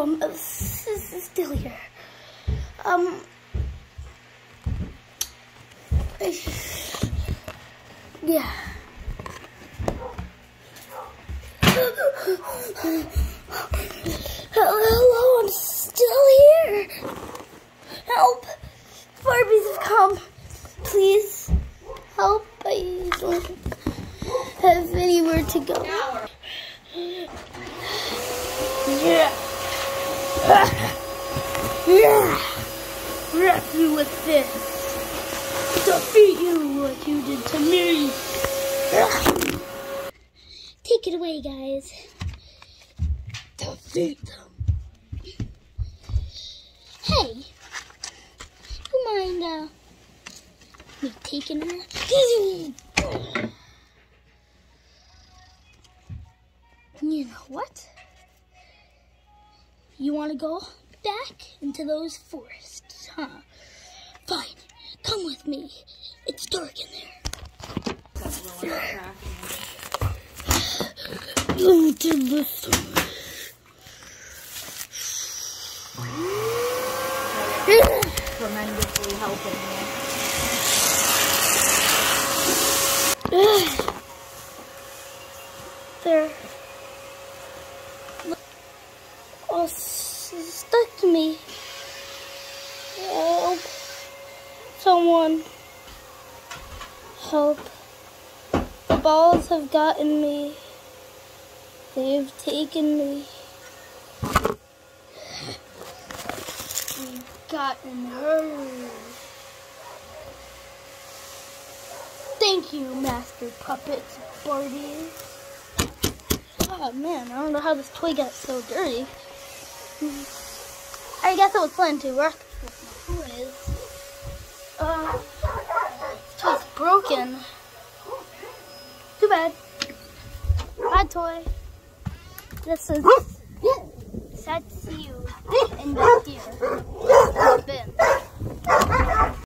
Oh, this is still here. Yeah. Hello, I'm still here. Help. Barbies have come. Please help. I don't have anywhere to go. Yeah. Wrap me with this. Defeat you like you did to me. Take it away, guys. Defeat them. Hey, you mind me taking her? You know what? You want to go back into those forests, huh? Fine, come with me. It's dark in there. You did this. Tremendously helping me. They're all stuck to me. Help. Someone. Help. The balls have gotten me. They've taken me. They've gotten her. Thank you, Master Puppets, Barbie. Oh man, I don't know how this toy got so dirty. I guess it was fun to work with my toys. This toy's broken. Too bad. Bad toy. This is sad to see you in the bin.